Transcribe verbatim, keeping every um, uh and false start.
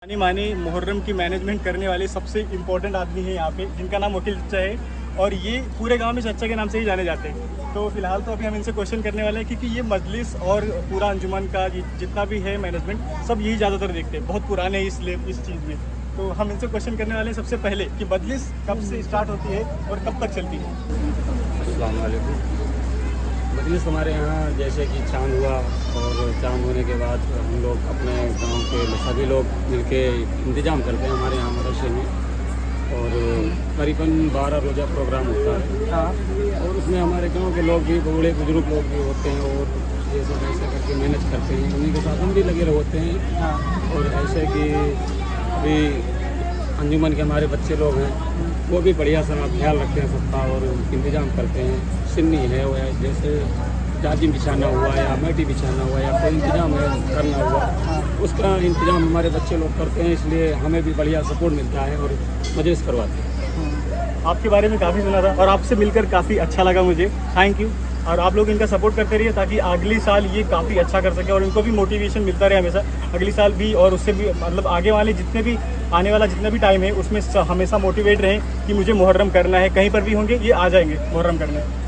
मानी मानी मुहर्रम की मैनेजमेंट करने वाले सबसे इम्पोर्टेंट आदमी है यहाँ पे, जिनका नाम वकील चचा है और ये पूरे गांव में चचा के नाम से ही जाने जाते हैं। तो फिलहाल तो अभी हम इनसे क्वेश्चन करने वाले हैं, क्योंकि ये मजलिस और पूरा अंजुमन का जितना भी है मैनेजमेंट सब यही ज़्यादातर देखते हैं, बहुत पुराने हैं इसलिए इस चीज़ में। तो हम इनसे क्वेश्चन करने वाले हैं सबसे पहले कि मजलिस कब से स्टार्ट होती है और कब तक चलती है। अस्सलाम वालेकुम। मजलिस हमारे यहाँ जैसे कि चांद हुआ और चांद होने के बाद हम लोग अपने गांव के सभी लोग मिलके इंतज़ाम करते हैं हमारे यहाँ मदरसे में, और करीबन बारह रोज़ा प्रोग्राम होता है। हाँ। और उसमें हमारे गांव के लोग भी, बूढ़े बुजुर्ग लोग भी होते हैं और जैसे वैसे करके मैनेज करते हैं, उन्हीं के साथ हम भी लगे होते हैं। हाँ। और ऐसे कि अभी अंजुमन के हमारे बच्चे लोग हैं, वो भी बढ़िया सा ख्याल रखते हैं सबका और इंतज़ाम करते हैं। सिन्नी है वो, जैसे जाजिम बिछाना हुआ या मैटी बिछाना हुआ या कोई इंतज़ाम है करना हुआ, उसका इंतज़ाम हमारे बच्चे लोग करते हैं, इसलिए हमें भी बढ़िया सपोर्ट मिलता है और मजलिस करवाते हैं। आपके बारे में काफ़ी सुना था और आपसे मिलकर काफ़ी अच्छा लगा मुझे, थैंक यू। और आप लोग इनका सपोर्ट करते रहिए ताकि अगली साल ये काफ़ी अच्छा कर सके और इनको भी मोटिवेशन मिलता रहे हमेशा, अगली साल भी और उससे भी, मतलब आगे वाले जितने भी आने वाला जितना भी टाइम है उसमें हमेशा मोटिवेट रहें कि मुझे मुहर्रम करना है, कहीं पर भी होंगे ये आ जाएंगे मुहर्रम करने।